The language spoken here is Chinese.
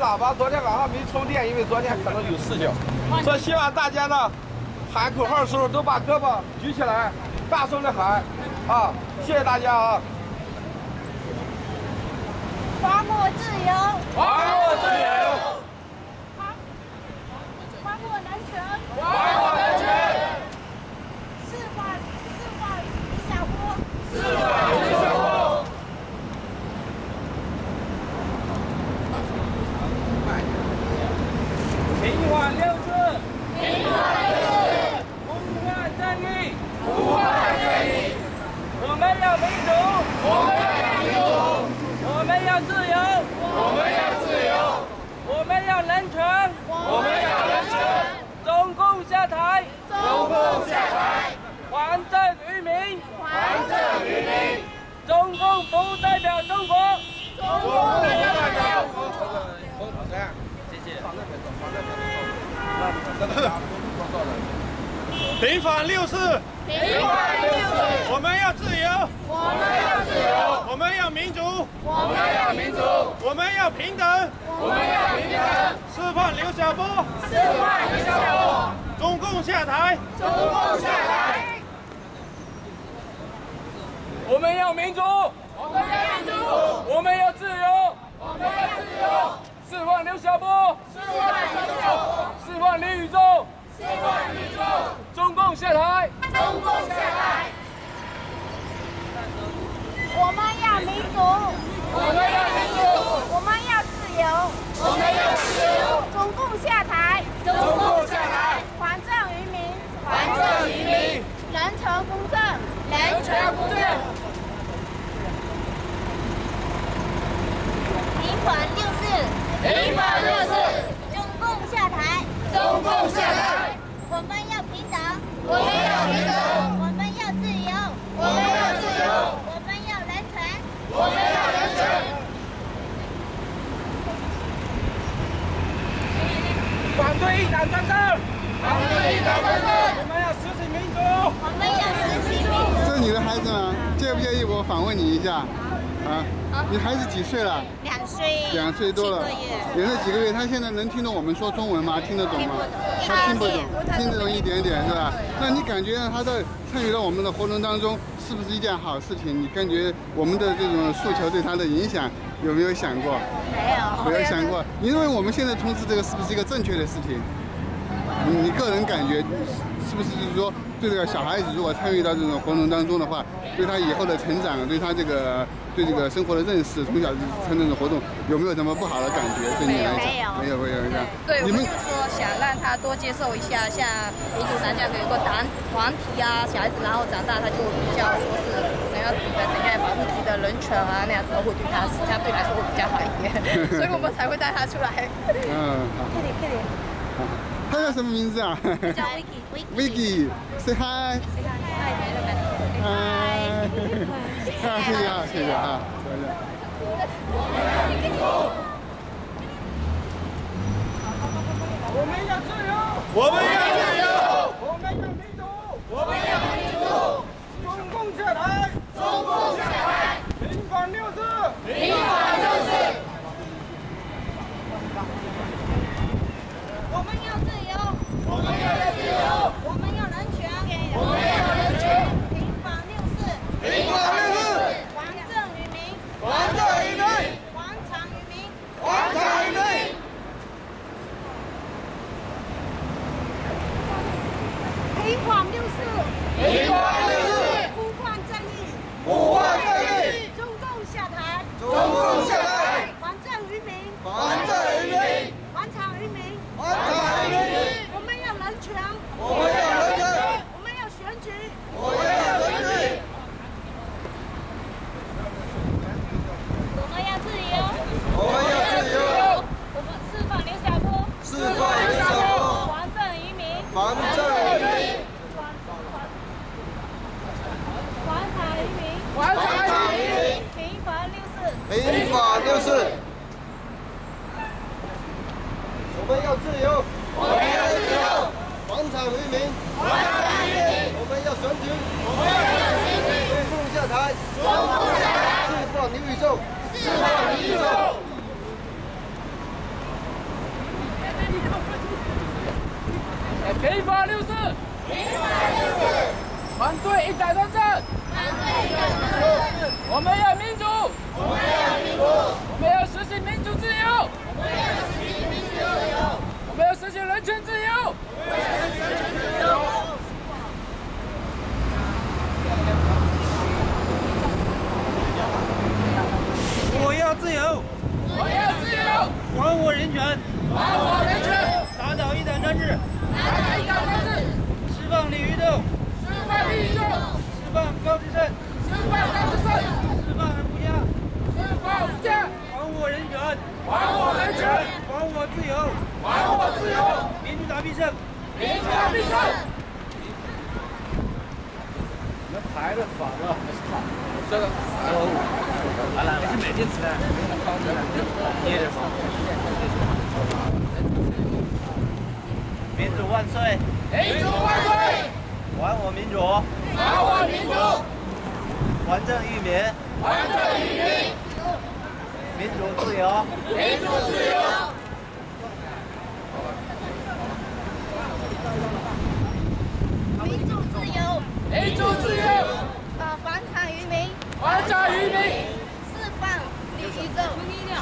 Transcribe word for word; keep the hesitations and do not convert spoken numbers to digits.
大巴昨天晚上没充电，因为昨天可能有事情，所以希望大家呢喊口号的时候都把胳膊举起来，大声的喊啊！谢谢大家啊！ 还我自由！ 还我自由！ 还还我人权！ 还我人权！ 释放释放李小波！ 释放李小波！平反六四！ 平反六四！ 不换正义！ 不换正义！ 我们要民主！我们要民主！我们要自由！我们要自由！我们要人权！我们要人权！中共下台！ 中共下台！ 还政于民！ 还政于民！ 中共不代表中国！ 中共不代表中国！ 谢谢。平反六四！ 平反六四！ 我们要自由！ 我们要自由！ 我们要民主！ 我们要民主！ 我们要平等！ 我们要平等！ 释放刘晓波！ 释放李小波！ 中共下台！ 中共下台！ 我们要民主！ 我们要民主！ 我们要自由！ 我们要自由！ 释放刘晓波！ 释放李小波！ 释放李宇宙！ 释放宇宙！ 中共下台！ 中共下台！我们要民主！ 我们要民主！ 我们要自由！ 我们要自由！ 中共下台！ 中共下台！ 还政于民！ 还政于民！ 人权公正！ 人权公正！ 平反六四！ 平反六四！ 中共下台！ 中共下台！ 我们要平等！ 我们要平等！ 我们要自由！ 我们要自由！ 我们要人权！ 我们要人权！反对一党专政！反对一党专政！我们要实行民主！ 我们要实行民主！ 这是你的孩子吗？介不介意我访问你一下？啊？你孩子几岁了？ 两岁， 两岁多了，两岁几个月，他现在能听懂我们说中文吗？听得懂吗？他听不懂，听得懂一点点是吧？那你感觉他在参与到我们的活动当中，是不是一件好事情？你感觉我们的这种诉求对他的影响有没有想过？ 没有， 没有想过。你认为我们现在从事这个是不是一个正确的事情？你你个人感觉是不是就是说，对这个小孩子如果参与到这种活动当中的话，对他以后的成长，对他这个对这个生活的认识，从小参这种活动有没有什么不好的感觉？对你来讲，没有没有没有。 对，我你们们就说想让他多接受一下，像民主党这样的一个团团体啊，小孩子然后长大他就比较说是怎样怎样保护自己的人权啊，那样子会对他这样对来说会比较好一点，所以我们才会带他出来。 嗯，好。 快点快点。 他叫什么名字啊？ 叫 Vicky。 Vicky，say hi。嗨。啊，谢谢啊，谢谢啊，谢谢。 我们要自由！ 我们要自由！ 我们要民主！ 我们要民主！ 中共下台！ 中共下台！ 平反六四！ 平反六四！ 我们要自由！ 我们要自由！ 我们要人权！ 我们要人权！ 平反六四！ 平反六四！ 还政于民！ 还政于民！ 还常于民！ 还常于民！ 平反六四！ 平反六四！ 呼唤正义！ 呼唤正义！ 中共下台！ 中共下台！ 还政于民！ 还政于民！ 还常于民！ 还常于民！ 我们要人权！ 我们要人权！ 我们要选举！ 我们要选举！ 我们要自由！ 我们要自由！ 我们释放刘晓波！ 释放刘晓波！ 还政于民！ 还政于民！ 还常于民！ 还常于民！ 平反六四！ 平反六四！我们要自由！我们要自由！还常于民！还常于民！我们要选举！我们要选举！中共下台！中共下台！释放刘宇宙！释放刘宇宙！ 平反六四，反对一党专政，我们要民主，我们要实行民主自由，我们要实现人权自由。 我要自由， 我要自由， 还我人权， 还我人权， 打倒一党专制， 打倒一党专制， 释放李玉栋， 释放李玉栋， 释放高志胜， 释放高志胜， 释放吴家， 释放吴家， 还我人权， 还我人权， 还我自由， 还我自由， 民主大必胜， 民主大必胜。 牌子反了， 这个， 完了，是买电池的，捏着放。民主万岁！ 民主万岁！ 还我民主！ 还我民主！ 还政于民！ 还政于民！ 民主自由！ 民主自由！ 民主自由， 民主自由！ 呃，还产于民， 还产于民！ 释放李宇宙，